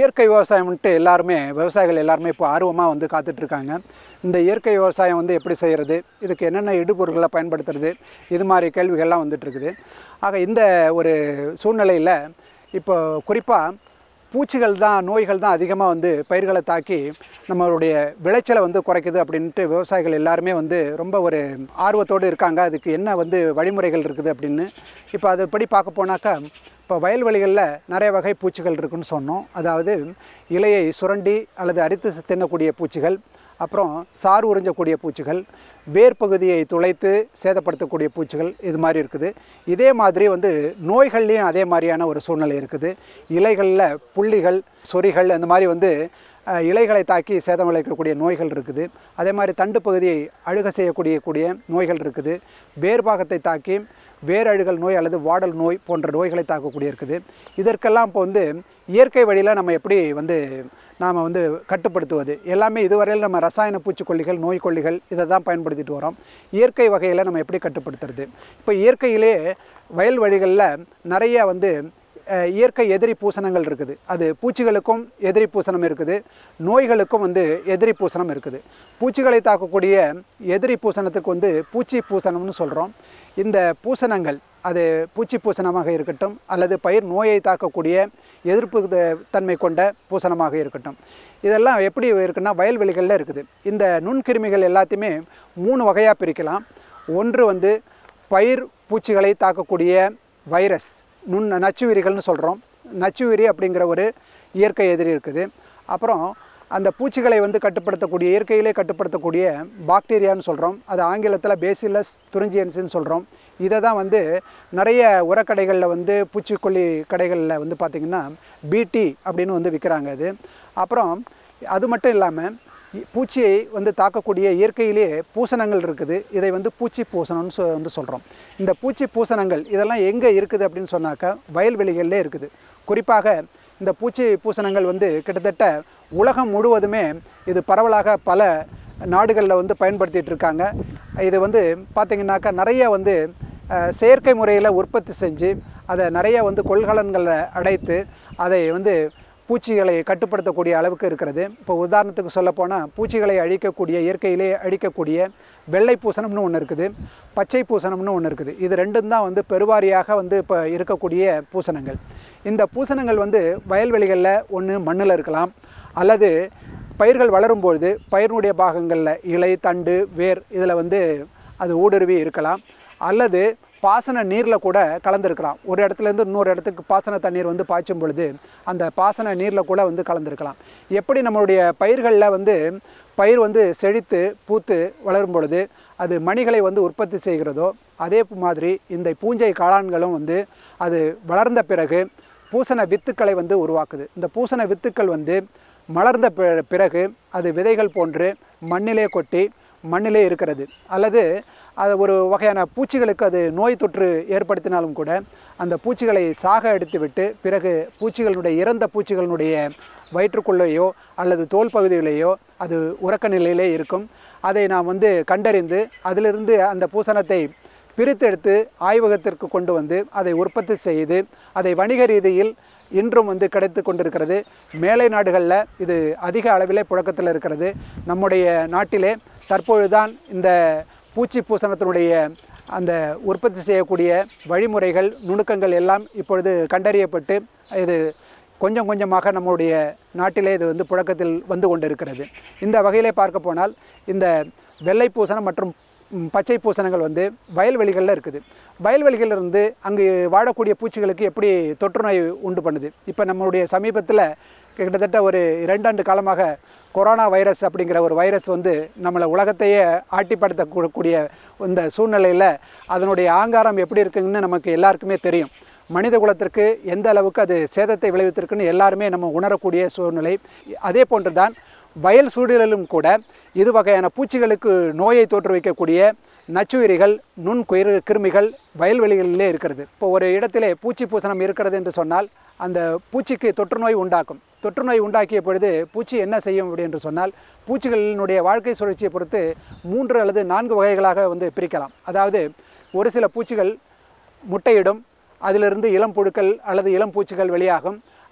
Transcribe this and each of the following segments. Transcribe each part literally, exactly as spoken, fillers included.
இயற்கை விவசாயம்ன்ட்டு எல்லாருமே விவசாயிகள் எல்லாருமே இப்போ ஆர்வமாக வந்து காத்துட்ருக்காங்க. இந்த இயற்கை விவசாயம் வந்து எப்படி செய்கிறது, இதுக்கு என்னென்ன இடுபொருட்களை பயன்படுத்துறது, இது மாதிரி கேள்விகள்லாம் வந்துட்டுருக்குது. ஆக இந்த ஒரு சூழ்நிலையில் இப்போ குறிப்பாக பூச்சிகள் தான், நோய்கள் தான் அதிகமாக வந்து பயிர்களை தாக்கி நம்மளுடைய விளைச்சலை வந்து குறைக்குது அப்படின்ட்டு விவசாயிகள் எல்லாருமே வந்து ரொம்ப ஒரு ஆர்வத்தோடு இருக்காங்க. அதுக்கு என்ன வந்து வழிமுறைகள் இருக்குது அப்படின்னு. இப்போ அதுபடி பார்க்க போனாக்கா, இப்போ வயல்வெளிகளில் நிறைய வகை பூச்சிகள் இருக்குதுன்னு சொன்னோம். அதாவது இலையை சுரண்டி அல்லது அரித்து தின்னக்கூடிய பூச்சிகள், அப்புறம் சாறு உறிஞ்சக்கூடிய பூச்சிகள், வேர் பகுதியை துளைத்து சேதப்படுத்தக்கூடிய பூச்சிகள், இது மாதிரி இருக்குது. இதே மாதிரி வந்து நோய்கள்லேயும் அதே மாதிரியான ஒரு சூழ்நிலை இருக்குது. இலைகளில் புள்ளிகள், சொறிகள், அந்த மாதிரி வந்து இலைகளை தாக்கி சேதம் விளைவிக்கக்கூடிய நோய்கள் இருக்குது. அதே மாதிரி தண்டு பகுதியை அழுக செய்யக்கூடிய கூடிய நோய்கள் இருக்குது. வேர் பாகத்தை தாக்கி வேரழுகல் நோய் அல்லது வாடல் நோய் போன்ற நோய்களை தாக்கக்கூடிய இருக்குது. இதற்கெல்லாம் இப்போ வந்து இயற்கை வழியில் நம்ம எப்படி வந்து நாம் வந்து கட்டுப்படுத்துவது, எல்லாமே இதுவரையில் நம்ம ரசாயன பூச்சிக்கொல்லிகள், நோய்க்கொல்லிகள் இதை தான் பயன்படுத்திட்டு வரோம். இயற்கை வகையில் நம்ம எப்படி கட்டுப்படுத்துறது? இப்போ இயற்கையிலே வயல்வெளிகளில் நிறைய வந்து இயற்கை எதிரி பூசணங்கள் இருக்குது. அது பூச்சிகளுக்கும் எதிரி பூசணம் இருக்குது, நோய்களுக்கும் வந்து எதிரி பூசணம் இருக்குது. பூச்சிகளை தாக்கக்கூடிய எதிரி பூசணத்துக்கு வந்து பூச்சி பூசணம்னு சொல்கிறோம். இந்த பூசணங்கள் அது பூச்சி பூசணமாக இருக்கட்டும் அல்லது பயிர் நோயை தாக்கக்கூடிய எதிர்ப்பு தன்மை கொண்ட பூசணமாக இருக்கட்டும், இதெல்லாம் எப்படி இருக்குன்னா வயல்வெளிகளில் இருக்குது. இந்த நுண்கிருமிகள் எல்லாத்தையுமே மூணு வகையாக பிரிக்கலாம். ஒன்று வந்து பயிர் பூச்சிகளை தாக்கக்கூடிய வைரஸ், நுண் நச்சுயிரிகள்னு சொல்கிறோம். நச்சுயிரி அப்படிங்கிற ஒரு இயற்கை எதிரி இருக்குது. அப்புறம் அந்த பூச்சிகளை வந்து கட்டுப்படுத்தக்கூடிய, இயற்கையிலே கட்டுப்படுத்தக்கூடிய பாக்டீரியான்னு சொல்கிறோம். அது ஆங்கிலத்தில் பேசிலஸ் துரிஞ்சியன்ஸ்ன்னு சொல்கிறோம். இதை தான் வந்து நிறைய உரக்கடைகளில் வந்து பூச்சிக்கொல்லி கடைகளில் வந்து பார்த்திங்கன்னா பிடி அப்படின்னு வந்து விற்கிறாங்க அது. அப்புறம் அது மட்டும் இல்லாமல் பூச்சியை வந்து தாக்கக்கூடிய இயற்கையிலே பூசணங்கள் இருக்குது. இதை வந்து பூச்சி பூசணம்னு சொ வந்து சொல்கிறோம். இந்த பூச்சி பூசணங்கள் இதெல்லாம் எங்கே இருக்குது அப்படின்னு சொன்னாக்கா வயல்வெளிகளிலே இருக்குது. குறிப்பாக இந்த பூச்சி பூசணங்கள் வந்து கிட்டத்தட்ட உலகம் முழுவதுமே இது பரவலாக பல நாடுகளில் வந்து பயன்படுத்திகிட்டு இருக்காங்க. இது வந்து பார்த்திங்கனாக்கா நிறைய வந்து செயற்கை முறையில் உற்பத்தி செஞ்சு அதை நிறைய வந்து கொள்கலன்களை அடைத்து அதை வந்து பூச்சிகளை கட்டுப்படுத்தக்கூடிய அளவுக்கு இருக்கிறது. இப்போ உதாரணத்துக்கு சொல்லப்போனால் பூச்சிகளை அழிக்கக்கூடிய, இயற்கையிலே அழிக்கக்கூடிய வெள்ளை பூசணம்னு ஒன்று இருக்குது, பச்சை பூசணம்னு ஒன்று இருக்குது. இது ரெண்டும் தான் வந்து பெருவாரியாக வந்து இப்போ இருக்கக்கூடிய பூசணங்கள். இந்த பூசணங்கள் வந்து வயல்வெளிகளில் ஒன்று மண்ணில் இருக்கலாம், அல்லது பயிர்கள் வளரும்பொழுது பயிரினுடைய பாகங்களில் இலை, தண்டு, வேர் இதில் வந்து அது ஊடுருவி இருக்கலாம், அல்லது பாசன நீரில் கூட கலந்துருக்கலாம். ஒரு இடத்துலேருந்து இன்னொரு இடத்துக்கு பாசன தண்ணீர் வந்து பாய்ச்சும் பொழுது அந்த பாசன நீரில் கூட வந்து கலந்துருக்கலாம். எப்படி நம்மளுடைய பயிர்களில் வந்து பயிர் வந்து செழித்து பூத்து வளரும் பொழுது அது மணிகளை வந்து உற்பத்தி செய்கிறதோ, அதே மாதிரி இந்த பூஞ்சை காளான்களும் வந்து அது வளர்ந்த பிறகு பூசண வித்துக்களை வந்து உருவாக்குது. இந்த பூசண வித்துக்கள் வந்து மலர்ந்த பிறகு அது விதைகள் போன்று மண்ணிலே கொட்டி மண்ணிலே இருக்கிறது. அல்லது அது ஒரு வகையான பூச்சிகளுக்கு அது நோய் தொற்று ஏற்படுத்தினாலும் கூட அந்த பூச்சிகளை சாக எடுத்து விட்டு பிறகு பூச்சிகளுடைய இறந்த பூச்சிகளினுடைய வயிற்றுக்குள்ளேயோ அல்லது தோல் பகுதியிலேயோ அது உறக்க நிலையிலே இருக்கும். அதை நாம் வந்து கண்டறிந்து அதிலிருந்து அந்த பூசணத்தை பிரித்தெடுத்து ஆய்வகத்திற்கு கொண்டு வந்து அதை உற்பத்தி செய்து அதை வணிக ரீதியில் இன்றும் வந்து கிடைத்து கொண்டிருக்கிறது. மேலை நாடுகளில் இது அதிக அளவிலே புழக்கத்தில் இருக்கிறது. நம்முடைய நாட்டிலே தற்பொழுதுதான் இந்த பூச்சி பூசணத்தினுடைய அந்த உற்பத்தி செய்யக்கூடிய வழிமுறைகள், நுணுக்கங்கள் எல்லாம் இப்பொழுது கண்டறியப்பட்டு இது கொஞ்சம் கொஞ்சமாக நம்முடைய நாட்டிலே இது வந்து புழக்கத்தில் வந்து கொண்டிருக்கிறது. இந்த வகையிலே பார்க்க போனால் இந்த வெள்ளை பூசணம் மற்றும் பச்சை பூசணங்கள் வந்து வயல்வெளிகளில் இருக்குது. வயல்வெளிகளிலிருந்து அங்கு வாழக்கூடிய பூச்சிகளுக்கு எப்படி தொற்றுநோய் உண்டு பண்ணுது? இப்போ நம்மளுடைய சமீபத்தில் கிட்டத்தட்ட ஒரு இரண்டாண்டு காலமாக கொரோனா வைரஸ் அப்படிங்கிற ஒரு வைரஸ் வந்து நம்மளை உலகத்தையே ஆட்டிப்படுத்தக்கூடிய இந்த சூழ்நிலையில் அதனுடைய ஆங்காரம் எப்படி இருக்குதுன்னு நமக்கு எல்லாருக்குமே தெரியும். மனித குலத்திற்கு எந்த அளவுக்கு அது சேதத்தை விளைவித்திருக்குன்னு எல்லாருமே நம்ம உணரக்கூடிய சூழ்நிலை. அதே போன்று தான் வயல் சூழலிலும் கூட இது வகையான பூச்சிகளுக்கு நோயை தோற்றுவிக்கக்கூடிய நச்சுயிரிகள், நுண் குயிர் கிருமிகள் வயல்வெளிகளிலே இருக்கிறது. இப்போ ஒரு இடத்திலே பூச்சி பூசணம் இருக்கிறது என்று சொன்னால் அந்த பூச்சிக்கு தொற்றுநோய் உண்டாக்கும். தொற்றுநோய் உண்டாக்கிய பொழுது பூச்சி என்ன செய்யும் அப்படி என்று சொன்னால், பூச்சிகளினுடைய வாழ்க்கை சுழற்சியை பொறுத்து மூன்று அல்லது நான்கு வகைகளாக வந்து பிரிக்கலாம். அதாவது ஒரு சில பூச்சிகள் முட்டையிடும், அதிலிருந்து இளம் புழுக்கள் அல்லது இளம் பூச்சிகள் வெளியாகும்.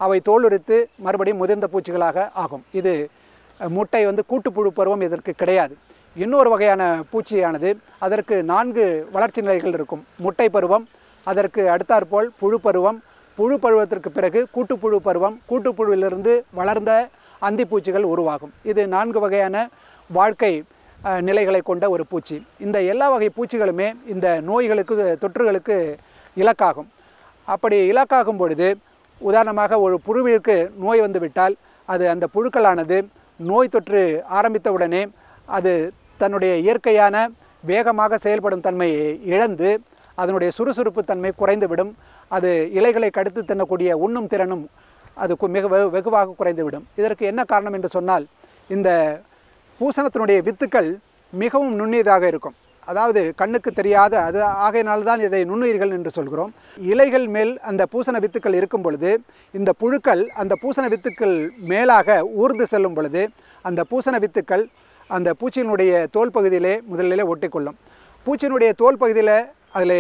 அவை தோலுரித்து மறுபடியும் முதிர்ந்த பூச்சிகளாக ஆகும். இது முட்டை வந்து கூட்டுப்புழு பருவம் இதற்கு கிடையாது. இன்னொரு வகையான பூச்சியானது அதற்கு நான்கு வளர்ச்சி நிலைகள் இருக்கும். முட்டை பருவம், அதற்கு அடுத்தாற்போல் புழு பருவம், புழு பருவத்திற்கு பிறகு கூட்டுப்புழு பருவம், கூட்டுப்புழுவிலிருந்து வளர்ந்த அந்திப்பூச்சிகள் உருவாகும். இது நான்கு வகையான வாழ்க்கை நிலைகளை கொண்ட ஒரு பூச்சி. இந்த எல்லா வகை பூச்சிகளுமே இந்த நோய்களுக்கு தொற்றுகளுக்கு இலக்காகும். அப்படி இலக்காகும் பொழுது உதாரணமாக ஒரு புழுவிற்கு நோய் வந்து விட்டால் அது அந்த புழுக்களானது நோய் தொற்று ஆரம்பித்தவுடனே அது தன்னுடைய இயற்கையான வேகமாக செயல்படும் தன்மையை இழந்து அதனுடைய சுறுசுறுப்பு தன்மை குறைந்துவிடும். அது இலைகளை கடுத்து தின்னக்கூடிய உண்ணும் திறனும் அது மிக வெகுவாக குறைந்துவிடும். இதற்கு என்ன காரணம் என்று சொன்னால், இந்த பூசணத்தினுடைய வித்துக்கள் மிகவும் நுண்ணியதாக இருக்கும். அதாவது கண்ணுக்கு தெரியாத அது ஆகையினால்தான் இதை நுண்ணுயிர்கள் என்று சொல்கிறோம். இலைகள் மேல் அந்த பூசண வித்துக்கள் இருக்கும் பொழுது இந்த புழுக்கள் அந்த பூசண வித்துக்கள் மேலாக ஊர்ந்து செல்லும் பொழுது அந்த பூசண வித்துக்கள் அந்த பூச்சியினுடைய தோல் பகுதியிலே முதலிலே ஒட்டிக்கொள்ளும். பூச்சியினுடைய தோல் பகுதியில் அதில்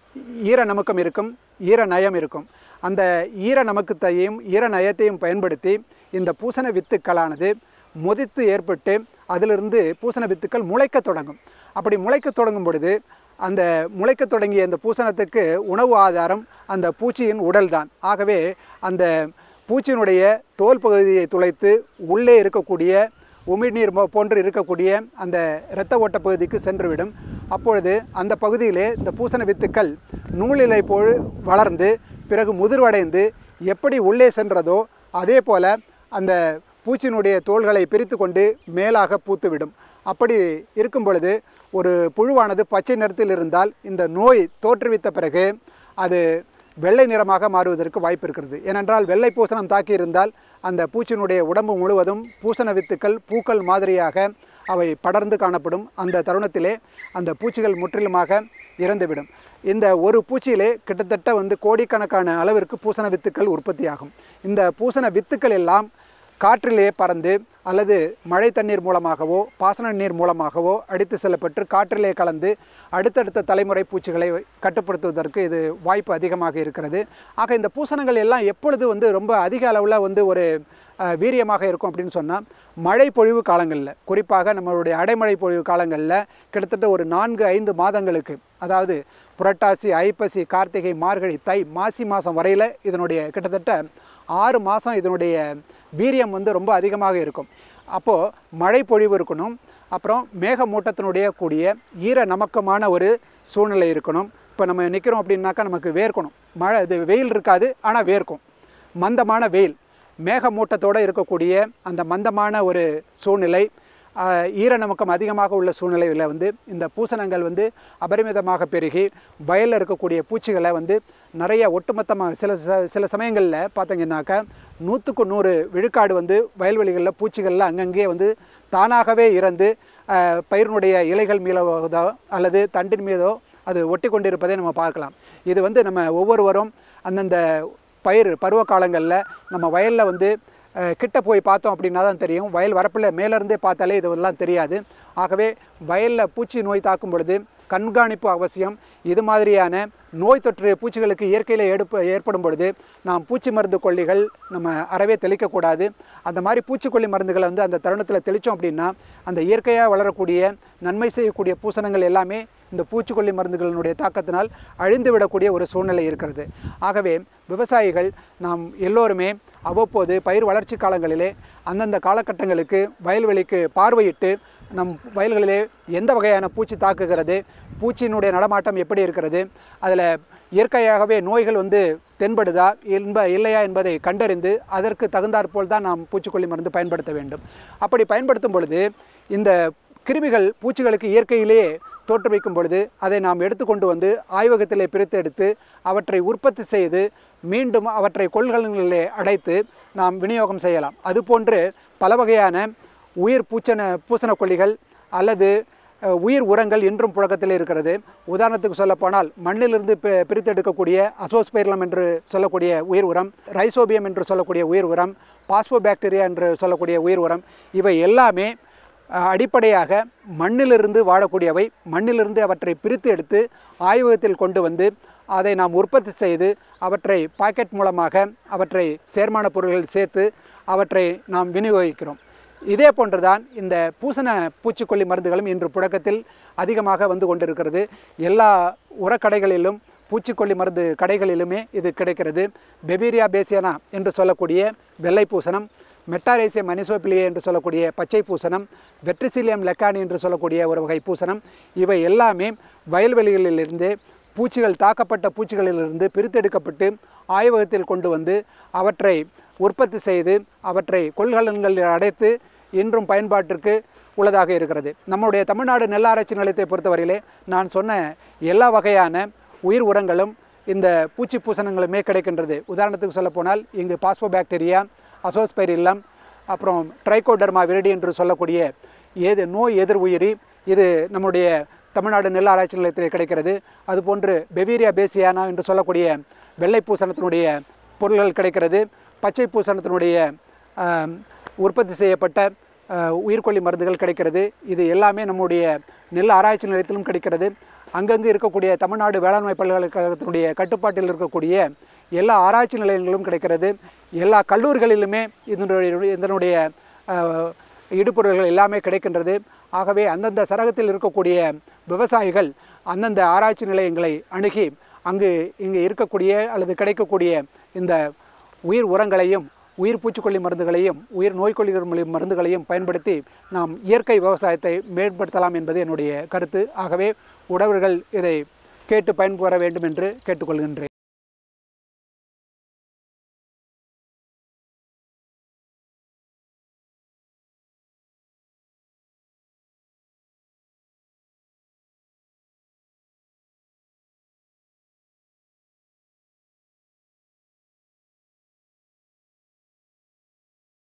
ஈர நமுக்கம் இருக்கும், ஈர நயம் இருக்கும். அந்த ஈர நமுக்கத்தையும் ஈர நயத்தையும் பயன்படுத்தி இந்த பூசண வித்துக்களானது முதித்து ஏற்பட்டு அதிலிருந்து பூசண வித்துக்கள் முளைக்க தொடங்கும். அப்படி முளைக்க தொடங்கும் பொழுது அந்த முளைக்க தொடங்கிய இந்த பூசணத்துக்கு உணவு ஆதாரம் அந்த பூச்சியின் உடல்தான். ஆகவே அந்த பூச்சியினுடைய தோல் பகுதியை துளைத்து உள்ளே இருக்கக்கூடிய உமிழ்நீர் போன்று இருக்கக்கூடிய அந்த இரத்த ஓட்ட பகுதிக்கு சென்றுவிடும். அப்பொழுது அந்த பகுதியிலே இந்த பூசண வித்துக்கள் நூலிலை போல் வளர்ந்து பிறகு முதிர்வடைந்து எப்படி உள்ளே சென்றதோ அதே போல் அந்த பூச்சியினுடைய தோள்களை பிரித்து கொண்டு மேலாக பூத்துவிடும். அப்படி இருக்கும் பொழுது ஒரு புழுவானது பச்சை நிறத்தில் இருந்தால் இந்த நோய் தோற்றுவித்த பிறகு அது வெள்ளை நிறமாக மாறுவதற்கு வாய்ப்பு இருக்கிறது. ஏனென்றால் வெள்ளை பூசணம் தாக்கி இருந்தால் அந்த பூச்சியினுடைய உடம்பு முழுவதும் பூசண வித்துக்கள் பூக்கள் மாதிரியாக அவை படர்ந்து காணப்படும். அந்த தருணத்திலே அந்த பூச்சிகள் முற்றிலுமாக இறந்துவிடும். இந்த ஒரு பூச்சியிலே கிட்டத்தட்ட வந்து கோடிக்கணக்கான அளவிற்கு பூசண வித்துக்கள் உற்பத்தியாகும். இந்த பூசண வித்துக்கள் எல்லாம் காற்றிலே பறந்து அல்லது மழை தண்ணீர் மூலமாகவோ பாசன நீர் மூலமாகவோ அடித்து செல்லப்பட்டு காற்றிலே கலந்து அடுத்தடுத்த தலைமுறை பூச்சிகளை கட்டுப்படுத்துவதற்கு இது வாய்ப்பு அதிகமாக இருக்கிறது. ஆக இந்த பூசணங்கள் எல்லாம் எப்பொழுது வந்து ரொம்ப அதிக அளவில் வந்து ஒரு வீரியமாக இருக்கும் அப்படின்னு சொன்னால், மழை பொழிவு காலங்களில், குறிப்பாக நம்மளுடைய அடைமழை பொழிவு காலங்களில் கிட்டத்தட்ட ஒரு நான்கு ஐந்து மாதங்களுக்கு, அதாவது புரட்டாசி, ஐப்பசி, கார்த்திகை, மார்கழி, தை, மாசி மாதம் வரையில் இதனுடைய கிட்டத்தட்ட ஆறு மாதம் இதனுடைய வீரியம் வந்து ரொம்ப அதிகமாக இருக்கும். அப்போது மழை பொழிவு இருக்கணும், அப்புறம் மேகமூட்டத்தினுடைய கூடிய ஈர நமக்கமான ஒரு சூழ்நிலை இருக்கணும். இப்போ நம்ம நிற்கிறோம் அப்படின்னாக்கா நமக்கு வேர்க்கணும். மழை இது வெயில் இருக்காது, ஆனால் வேர்க்கும். மந்தமான வெயில், மேகமூட்டத்தோடு இருக்கக்கூடிய அந்த மந்தமான ஒரு சூழ்நிலை, ஈர நமக்கம் அதிகமாக உள்ள சூழ்நிலையில் வந்து இந்த பூசணங்கள் வந்து அபரிமிதமாக பெருகி வயலில் இருக்கக்கூடிய பூச்சிகளை வந்து நிறைய ஒட்டுமொத்தமாக சில சில சமயங்களில் பார்த்தீங்கன்னாக்கா நூற்றுக்கு நூறு விழுக்காடு வந்து வயல்வெளிகளில் பூச்சிகளில் அங்கங்கே வந்து தானாகவே இறந்து பயிரினுடைய இலைகள் மீதோ அல்லது தண்டின் மீதோ அது ஒட்டி கொண்டிருப்பதை நம்ம பார்க்கலாம். இது வந்து நம்ம ஒவ்வொருவரும் அந்தந்த பயிர் பருவ காலங்களில் நம்ம வயலில் வந்து கிட்ட போய் பார்த்தோம் அப்படின்னா தான் தெரியும். வயல் வரப்பில் மேலேருந்தே பார்த்தாலே இதெல்லாம் தெரியாது. ஆகவே வயலில் பூச்சி நோய் தாக்கும் பொழுது கண்காணிப்பு அவசியம். இது மாதிரியான நோய் தொற்று பூச்சிகளுக்கு இயற்கையில் எடுப்பு ஏற்படும் பொழுது நாம் பூச்சி மருந்து கொல்லிகள் நம்ம அறவே தெளிக்கக்கூடாது. அந்த மாதிரி பூச்சிக்கொல்லி மருந்துகளை வந்து அந்த தருணத்தில் தெளித்தோம் அப்படின்னா அந்த இயற்கையாக வளரக்கூடிய நன்மை செய்யக்கூடிய பூசணங்கள் எல்லாமே இந்த பூச்சிக்கொல்லி மருந்துகளினுடைய தாக்கத்தினால் அழிந்து விடக்கூடிய ஒரு சூழ்நிலை இருக்கிறது. ஆகவே விவசாயிகள் நாம் எல்லோருமே அவ்வப்போது பயிர் வளர்ச்சி காலங்களிலே அந்தந்த காலகட்டங்களுக்கு வயல்வெளிக்கு பார்வையிட்டு நம் வயல்களிலே எந்த வகையான பூச்சி தாக்குகிறது, பூச்சியினுடைய நடமாட்டம் எப்படி இருக்கிறது, அதில் இயற்கையாகவே நோய்கள் வந்து தென்படுதா என்ப இல்லையா என்பதை கண்டறிந்து அதற்கு தகுந்தாற்போல் தான் நாம் பூச்சிக்கொல்லி மருந்து பயன்படுத்த வேண்டும். அப்படி பயன்படுத்தும் பொழுது இந்த கிருமிகள் பூச்சிகளுக்கு இயற்கையிலேயே தோற்றுவிக்கும் பொழுது அதை நாம் எடுத்துக்கொண்டு வந்து ஆய்வகத்திலே பிரித்து எடுத்து அவற்றை உற்பத்தி செய்து மீண்டும் அவற்றை கொள்கலன்களிலே அடைத்து நாம் விநியோகம் செய்யலாம். அதுபோன்று பல வகையான உயிர் பூச்சன பூசணக்கொல்லிகள் அல்லது உயிர் உரங்கள் இன்றும் புழக்கத்தில் இருக்கிறது. உதாரணத்துக்கு சொல்லப்போனால் மண்ணிலிருந்து பிரித்தெடுக்கக்கூடிய அசோஸ்பைர்லம் என்று சொல்லக்கூடிய உயிர் உரம், ரைசோபியம் என்று சொல்லக்கூடிய உயிர் உரம், பாஸ்போபாக்டீரியா என்று சொல்லக்கூடிய உயிர் உரம், இவை எல்லாமே அடிப்படையாக மண்ணிலிருந்து வாழக்கூடியவை. மண்ணிலிருந்து அவற்றை பிரித்து எடுத்து ஆய்வகத்தில் கொண்டு வந்து அதை நாம் உற்பத்தி செய்து அவற்றை பாக்கெட் மூலமாக அவற்றை சேர்மான பொருள்கள் சேர்த்து அவற்றை நாம் விநியோகிக்கிறோம். இதே போன்றுதான் இந்த பூசண பூச்சிக்கொல்லி மருந்துகளும் இன்று புழக்கத்தில் அதிகமாக வந்து கொண்டிருக்கிறது. எல்லா உரக்கடைகளிலும் பூச்சிக்கொல்லி மருந்து கடைகளிலுமே இது கிடைக்கிறது. பெபீரியா பேசியானா என்று சொல்லக்கூடிய வெள்ளை பூசணம், மெட்டாரேசியம் அனிசோபிலியே என்று சொல்லக்கூடிய பச்சை பூசணம், வெட்ரிசிலியம் லெக்கானி என்று சொல்லக்கூடிய ஒரு வகை பூசணம், இவை எல்லாமே வயல்வெளிகளிலிருந்து பூச்சிகள் தாக்கப்பட்ட பூச்சிகளிலிருந்து பிரித்தெடுக்கப்பட்டு ஆய்வகத்தில் கொண்டு வந்து அவற்றை உற்பத்தி செய்து அவற்றை கொள்கலன்களில் அடைத்து இன்றும் பயன்பாட்டிற்கு உள்ளதாக இருக்கிறது. நம்முடைய தமிழ்நாடு நெல் ஆராய்ச்சி நிலையத்தை பொறுத்தவரையிலே நான் சொன்ன எல்லா வகையான உயிர் உரங்களும் இந்த பூச்சி பூசணங்களுமே கிடைக்கின்றது. உதாரணத்துக்கு சொல்லப்போனால் இங்கு பாஸ்போபாக்டீரியா, அசோஸ்பைரில்லம், அப்புறம் ட்ரைகோடர்மா விரிடி என்று சொல்லக்கூடிய ஏது நோய் எதிர் உயிரி இது நம்முடைய தமிழ்நாடு நெல் ஆராய்ச்சி நிலையத்தில் கிடைக்கிறது. அதுபோன்று பெபீரியா பேசியானா என்று சொல்லக்கூடிய வெள்ளை பூசணத்தினுடைய பொருள்கள் கிடைக்கிறது. பச்சை பூசணத்தினுடைய உற்பத்தி செய்யப்பட்ட உயிர்கொல்லி மருந்துகள் கிடைக்கிறது. இது எல்லாமே நம்முடைய நெல் ஆராய்ச்சி நிலையத்திலும் கிடைக்கிறது. அங்கங்கு இருக்கக்கூடிய தமிழ்நாடு வேளாண்மை பல்கலைக்கழகத்தினுடைய கட்டுப்பாட்டில் இருக்கக்கூடிய எல்லா ஆராய்ச்சி நிலையங்களும் கிடைக்கிறது. எல்லா கல்லூரிகளிலுமே இதனுடைய இதனுடைய இடுபொருள்கள் எல்லாமே கிடைக்கின்றது. ஆகவே அந்தந்த சரகத்தில் இருக்கக்கூடிய விவசாயிகள் அந்தந்த ஆராய்ச்சி நிலையங்களை அணுகி அங்கு இங்கு இருக்கக்கூடிய அல்லது கிடைக்கக்கூடிய இந்த உயிர் உரங்களையும் உயிர் பூச்சிக்கொல்லி மருந்துகளையும் உயிர் நோய்க்கொல்லி மருந்துகளையும் பயன்படுத்தி நாம் இயற்கை விவசாயத்தை மேம்படுத்தலாம் என்பது என்னுடைய கருத்து. ஆகவே உழவர்கள் இதை கேட்டு பயன்பெற வேண்டும் என்று கேட்டுக்கொள்கின்றேன்.